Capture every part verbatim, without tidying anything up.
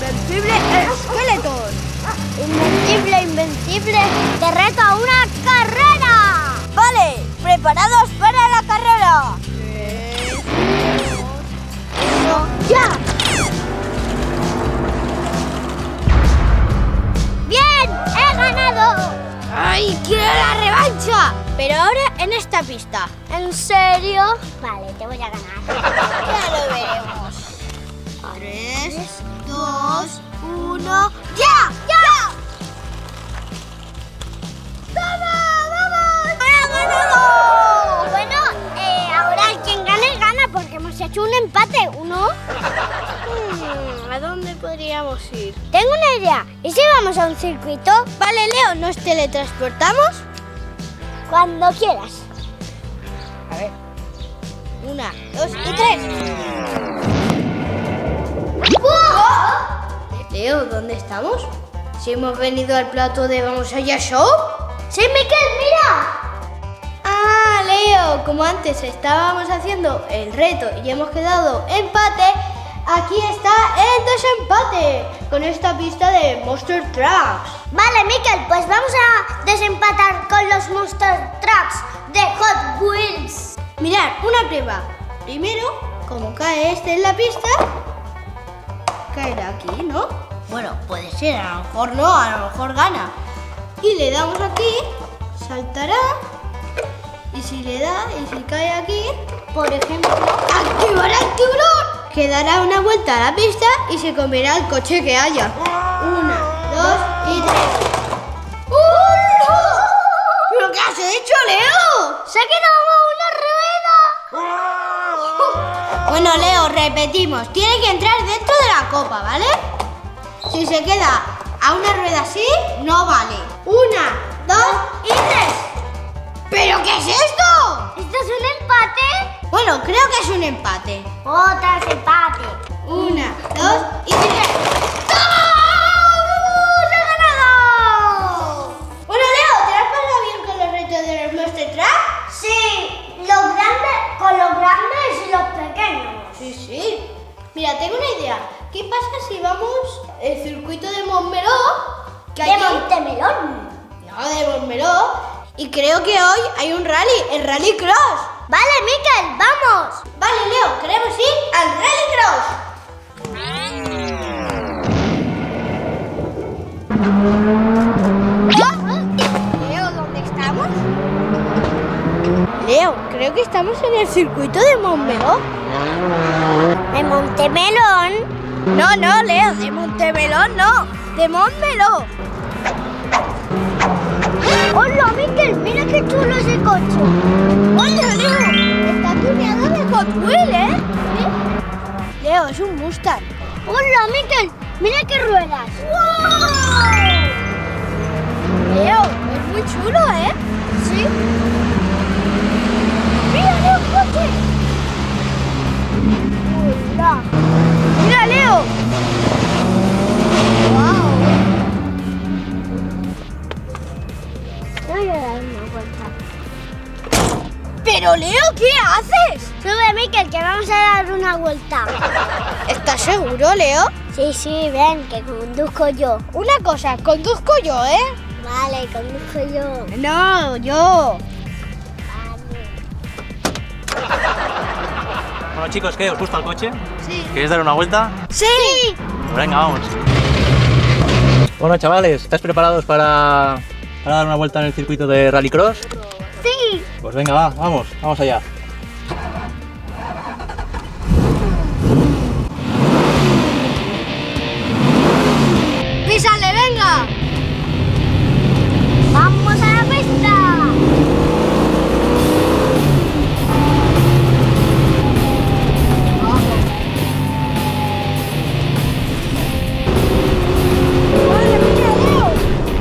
Invencible Skeleton. Invencible, invencible, te reto a una carrera. Vale, preparados para la carrera. Tres, dos, uno, ¡ya! ¡Bien! ¡He ganado! ¡Ay, quiero la revancha! Pero ahora en esta pista. ¿En serio? Vale, te voy a ganar. Ya lo veremos. Tres, dos, uno, ¡ya! ¡Ya! ¡Vamos, vamos! ¡He ganado! Bueno, eh, ahora el quien gane, gana, porque hemos hecho un empate, ¿uno? Hmm, ¿a dónde podríamos ir? Tengo una idea. ¿Y si vamos a un circuito? Vale, Leo, ¿nos teletransportamos? Cuando quieras. A ver. Una, dos y tres. ¡Wow! Leo, ¿dónde estamos? Si hemos venido al plato de Vamos Allá Show. ¡Sí, Miquel, mira! Ah, Leo, como antes estábamos haciendo el reto y hemos quedado empate, aquí está el desempate con esta pista de Monster Trucks. Vale, Miquel, pues vamos a desempatar con los Monster Trucks de Hot Wheels. Mirad, una prueba. Primero, como cae este en la pista, caerá aquí, ¿no? Bueno, puede ser, a lo mejor no, a lo mejor gana. Y le damos aquí, saltará. Y si le da, y si cae aquí, por ejemplo, activará el tiburón, que dará una vuelta a la pista y se comerá el coche que haya. Una, dos y tres. ¡Uh! ¿Pero qué has hecho, Leo? ¡Se ha quedado una rueda! Bueno, Leo, repetimos. Tiene que entrar dentro de la copa, ¿vale? Si se queda a una rueda así, no vale. Una, dos y tres. ¿Pero qué es esto? ¿Esto es un empate? Bueno, creo que es un empate. Otra es empate. Una, dos y tres. ¡Vamos! ¡He ganado! Bueno, Leo, ¿te has pasado bien con los retos de los Monster Trucks? Sí, los grandes con los grandes y los pequeños. Sí, sí. Mira, tengo una idea. ¿Qué pasa si vamos el circuito de Montmeló? Que De allí- Montemelón. No, de Montmeló. Y creo que hoy hay un rally, el Rally Cross. Vale, Miquel, vamos. Vale, Leo, queremos ir al Rally Cross. Leo, ¿dónde estamos? Leo, creo que estamos en el circuito de Montmeló. ¿De Montemelón? No, no, Leo, de Montemelón no, de Montmeló. ¡Hola, Miquel! ¡Mira qué chulo ese coche! ¡Hola, Leo! Está tuneado de Hot Wheels, ¿eh? ¿Sí? Leo, es un Mustang. ¡Hola, Miquel! ¡Mira qué ruedas! ¡Wow! Leo, es muy chulo, ¿eh? ¿Sí? ¡Mira, Leo, coche! ¡Hola! ¡Mira, Leo! ¡Wow! Voy a dar una vuelta. Pero, Leo, ¿qué haces? Sube, Miquel, que vamos a dar una vuelta. ¿Estás seguro, Leo? Sí, sí, ven, que conduzco yo. Una cosa, conduzco yo, ¿eh? Vale, conduzco yo. No, yo. Vale. Bueno, chicos, ¿qué? ¿Os gusta el coche? Sí. ¿Queréis dar una vuelta? ¡Sí! Pues venga, vamos. Bueno, chavales, ¿estáis preparados para, para dar una vuelta en el circuito de Rallycross? ¡Sí! Pues venga, va, vamos, vamos allá. ¡Písale, venga! ¡Vamos a la pista! ¡Madre mía, Leo!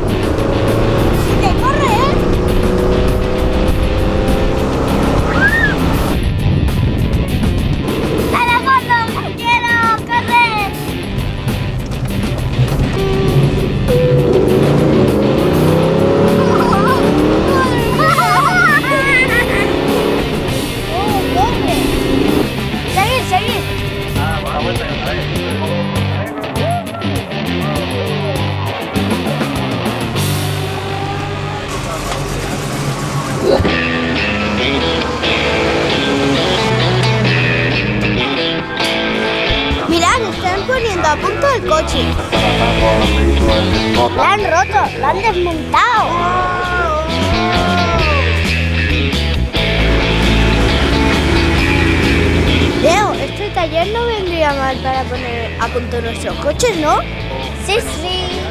¡Sí que corre, eh! el coche. Lo han roto, lo han desmontado. Leo, este taller no vendría mal para poner a punto nuestros coches, ¿no? Sí, sí.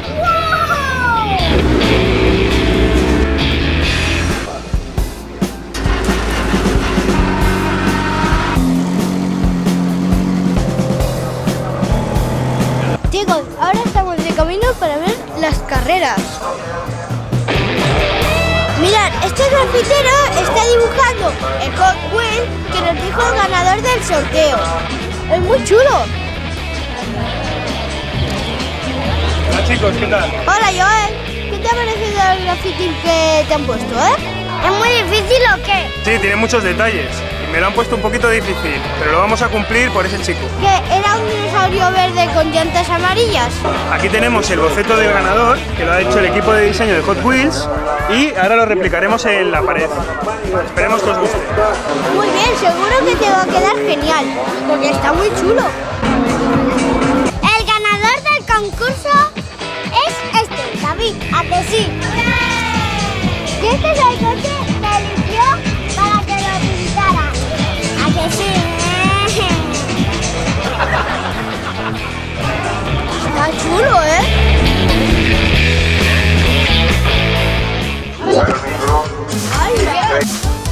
Chicos, ahora estamos de camino para ver las carreras. Mirad, este grafitero está dibujando el Hot Wheels que nos dijo el ganador del sorteo. Es muy chulo. Hola chicos, ¿qué tal? Hola Joel, ¿qué te ha parecido el graffiti que te han puesto, eh? ¿Es muy difícil o qué? Sí, tiene muchos detalles y me lo han puesto un poquito difícil, pero lo vamos a cumplir por ese chico. Que era un dinosaurio verde con llantas amarillas. Aquí tenemos el boceto del ganador, que lo ha hecho el equipo de diseño de Hot Wheels, y ahora lo replicaremos en la pared. Esperemos que os guste. Muy bien, seguro que te va a quedar genial, porque está muy chulo. El ganador del concurso es este, David. ¿A que sí? Y este es el coche que eligió para que lo pintara. ¿A que sí? Está chulo, ¿eh? Ay, qué...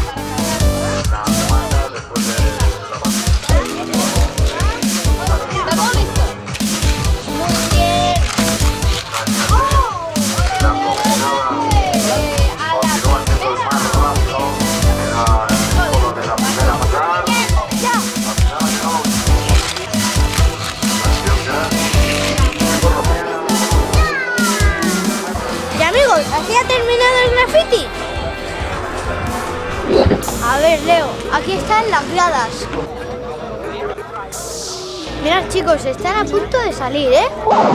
¿Así ha terminado el graffiti? A ver, Leo, aquí están las gradas. Mirad chicos, están a punto de salir, ¿eh?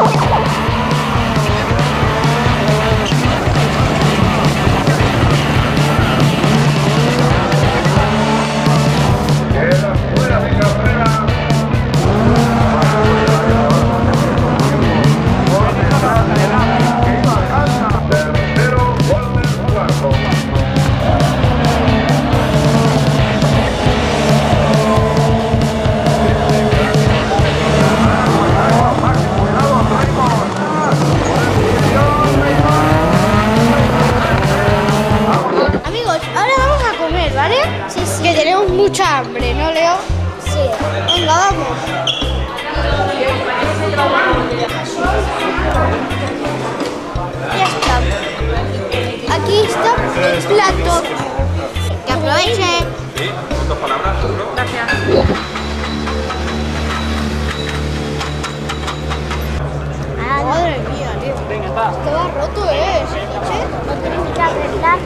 Mucha hambre, ¿no, Leo? Sí. Venga, vamos. Ya está. Aquí está el plato. Que aproveche. Sí, dos palabras, seguro. Gracias. Madre mía, Leo. Estaba roto, ¿eh? Ese coche. No tenemos que arreglar.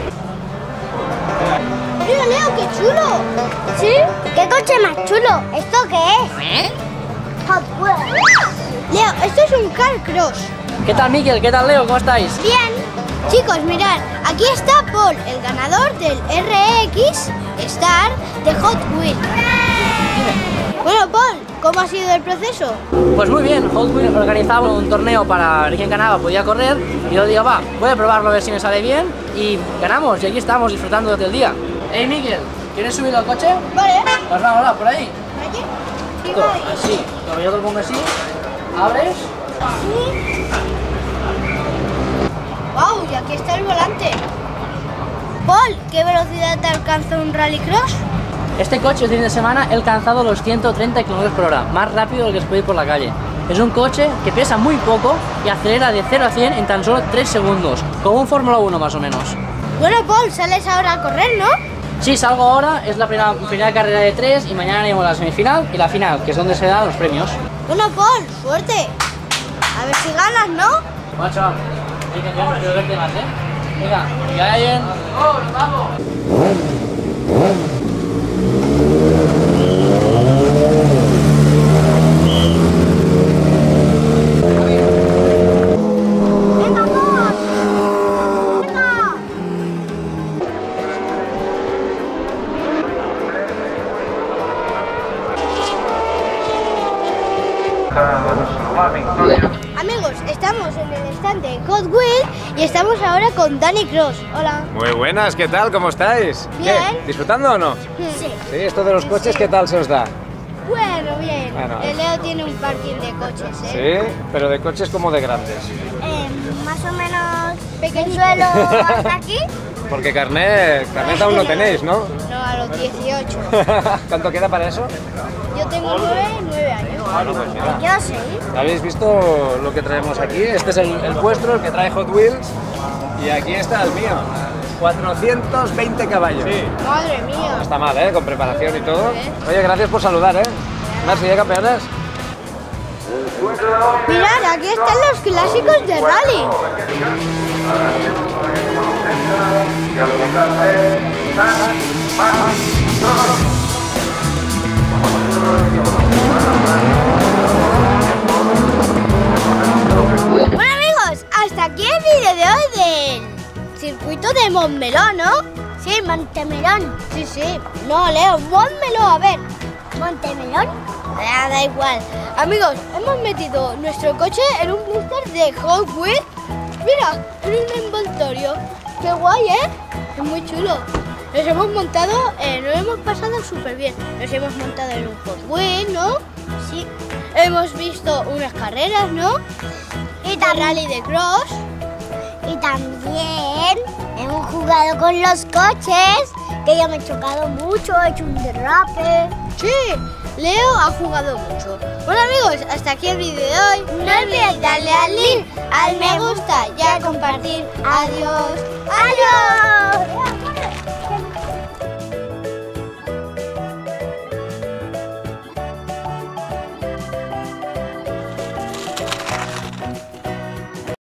Mira, Leo, qué chulo. ¿Sí? ¿Qué coche más chulo? ¿Esto qué es? ¿Eh? Hot Wheels. Leo, esto es un car cross. ¿Qué tal, Miquel? ¿Qué tal, Leo? ¿Cómo estáis? Bien. Chicos, mirad, aquí está Paul, el ganador del R X Star de Hot Wheels. Bueno, Paul, ¿cómo ha sido el proceso? Pues muy bien, Hot Wheels organizaba un torneo para ver quién ganaba, podía correr, y yo digo, va, voy a probarlo a ver si me sale bien, y ganamos, y aquí estamos disfrutando del día. Hey, Miquel, ¿quieres subir al coche? Vale. Pues vamos, va, por ahí. ¿Allí? Sí, Esto, vale. así, como yo te lo pongo así, abres. Wow, y aquí está el volante. Paul, ¿qué velocidad te alcanza un rallycross? Este coche el fin de semana he alcanzado los ciento treinta kilómetros por hora, más rápido del que se puede ir por la calle. Es un coche que pesa muy poco y acelera de cero a cien en tan solo tres segundos, como un Fórmula uno más o menos. Bueno, Paul, sales ahora a correr, ¿no? Sí, salgo ahora, es la primera, primera carrera de tres y mañana haremos la semifinal y la final, que es donde se dan los premios. Bueno, Paul, suerte. A ver si ganas, ¿no? Bueno, chaval, venga, yo no quiero verte más, ¿eh? Venga, que vaya bien. ¡Oh, nos vamos! ¡Venga, Paul! ¡Venga! Cada dos, Amigos, estamos en el stand de Hot Wheels y estamos ahora con Dani Cross. Hola. Muy buenas, ¿qué tal? ¿Cómo estáis? Bien. ¿Qué? ¿Disfrutando o no? Sí. Sí, esto de los coches, ¿qué tal se os da? Bueno, bien. Bueno. El Leo tiene un parking de coches, ¿eh? Sí, pero de coches como de grandes. Eh, más o menos Pequeñito. suelo hasta aquí. Porque carnet, carnet aún no tenéis, ¿no? No, a los dieciocho. ¿Cuánto queda para eso? Yo tengo nueve, nueve años. Bueno, pues mira. Yo sí. ¿Habéis visto lo que traemos aquí? Este es el, el vuestro, el que trae Hot Wheels. Y aquí está el mío. cuatrocientos veinte caballos. Sí. Madre No mía. está mal, ¿eh? Con preparación y todo. Oye, gracias por saludar, ¿eh? Gracias, campeones. Mirad, aquí están los clásicos de rally. Bueno amigos, hasta aquí el vídeo de hoy del circuito de Montmeló, ¿no? Sí, Montemelón. Sí, sí. No, Leo, Montmeló, a ver. Montemelón. Ah, da igual. Amigos, hemos metido nuestro coche en un blister de Hot Wheels. Mira, en un envoltorio. Qué guay, ¿eh? Es muy chulo. Nos hemos montado, eh, nos hemos pasado súper bien. Nos hemos montado en un Hot Wheels, ¿no? Sí. Hemos visto unas carreras, ¿no? Y De también, rally de cross. y también hemos jugado con los coches, que ya me he chocado mucho, he hecho un derrape. Sí, Leo ha jugado mucho. Bueno amigos, hasta aquí el vídeo de hoy. No olvides darle al link, al me gusta y a compartir. Adiós.